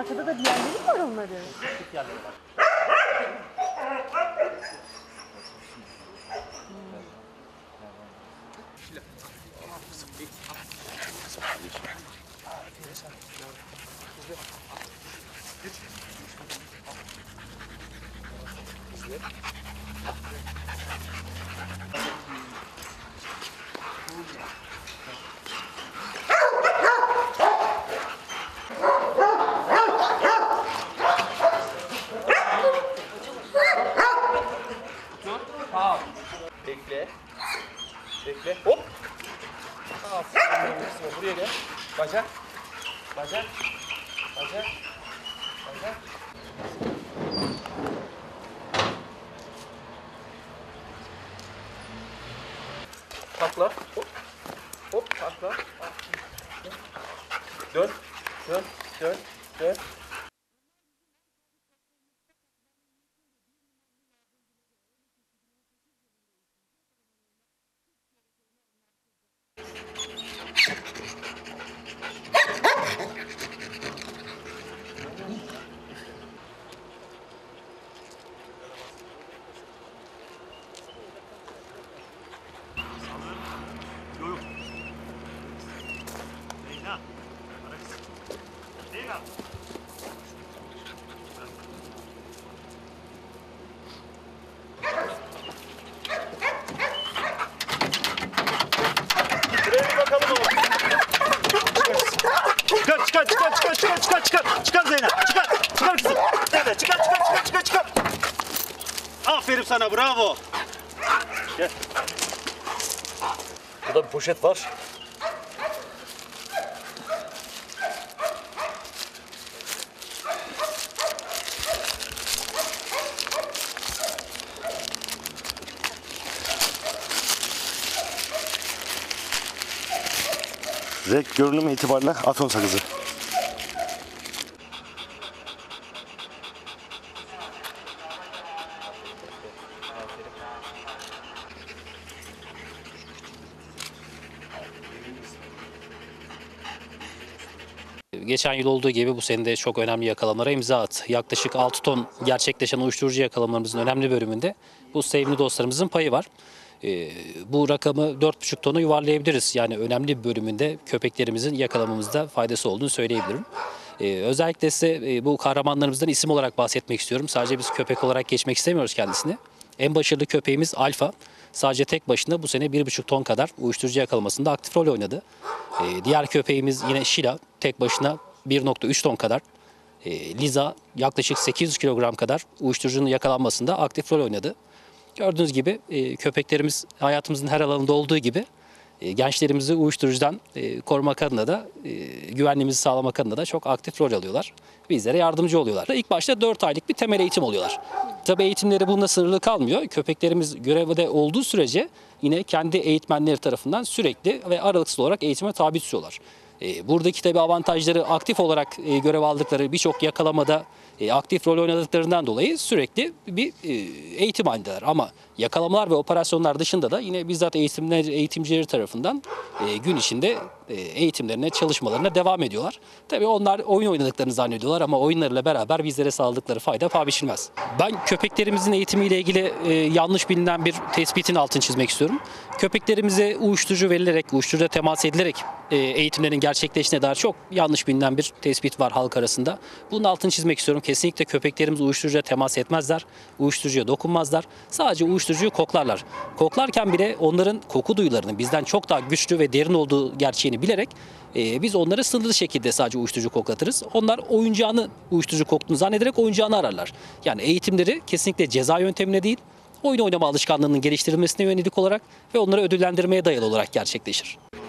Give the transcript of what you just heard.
Arkada da diğerleri mi var onların? Yerleri var. Tamam. Bekle. Bekle. Hop. Aferin. Buraya gel. Bacak. Bacak. Bacak. Bacak. Takla. Hop. Hop. Takla. Dön. Dön. Dön. Dön. Çıkar Zeynep, çıkar kızım. Zeynep, çıkar. Aferin sana, bravo. Gel. Burada bir poşet var. Renk görünüm itibariyle afyon sakızı. Geçen yıl olduğu gibi bu sene de çok önemli yakalamalara imza attı. Yaklaşık 6 ton gerçekleşen uyuşturucu yakalamalarımızın önemli bölümünde bu sevimli dostlarımızın payı var. Bu rakamı 4,5 tona yuvarlayabiliriz. Yani önemli bir bölümünde köpeklerimizin yakalamamızda faydası olduğunu söyleyebilirim. Özellikle size bu kahramanlarımızdan isim olarak bahsetmek istiyorum. Sadece biz köpek olarak geçmek istemiyoruz kendisini. En başarılı köpeğimiz Alfa. Sadece tek başına bu sene 1,5 ton kadar uyuşturucu yakalamasında aktif rol oynadı. Diğer köpeğimiz yine Şila, tek başına 1,3 ton kadar. Liza yaklaşık 800 kilogram kadar uyuşturucunun yakalanmasında aktif rol oynadı. Gördüğünüz gibi köpeklerimiz hayatımızın her alanında olduğu gibi gençlerimizi uyuşturucudan korumak adına da güvenliğimizi sağlamak adına da çok aktif rol alıyorlar. Bizlere yardımcı oluyorlar. İlk başta 4 aylık bir temel eğitim oluyorlar. Tabii eğitimleri bununla sınırlı kalmıyor. Köpeklerimiz görevde olduğu sürece yine kendi eğitmenleri tarafından sürekli ve aralıksız olarak eğitime tabi tutuyorlar. Buradaki tabii avantajları aktif olarak görev aldıkları birçok yakalamada aktif rol oynadıklarından dolayı sürekli bir eğitim halindeler. Ama yakalamalar ve operasyonlar dışında da yine bizzat eğitimcileri tarafından gün içinde eğitimlerine, çalışmalarına devam ediyorlar. Tabii onlar oyun oynadıklarını zannediyorlar ama oyunlarıyla beraber bizlere sağladıkları fayda paha biçilmez. Ben köpeklerimizin eğitimiyle ilgili yanlış bilinen bir tespitin altını çizmek istiyorum. Köpeklerimize uyuşturucu verilerek, uyuşturucuya temas edilerek eğitimlerin gerçekleştiğine dair çok yanlış bilinen bir tespit var halk arasında. Bunun altını çizmek istiyorum. Kesinlikle köpeklerimiz uyuşturucuya temas etmezler. Uyuşturucuya dokunmazlar. Sadece uyuşturucuyu koklarlar. Koklarken bile onların koku duyularının bizden çok daha güçlü ve derin olduğu gerçeğini bilerek biz onları sınırlı şekilde sadece uyuşturucu koklatırız. Onlar oyuncağını uyuşturucu koktuğunu zannederek oyuncağını ararlar. Yani eğitimleri kesinlikle ceza yöntemine değil, oyun oynama alışkanlığının geliştirilmesine yönelik olarak ve onları ödüllendirmeye dayalı olarak gerçekleşir.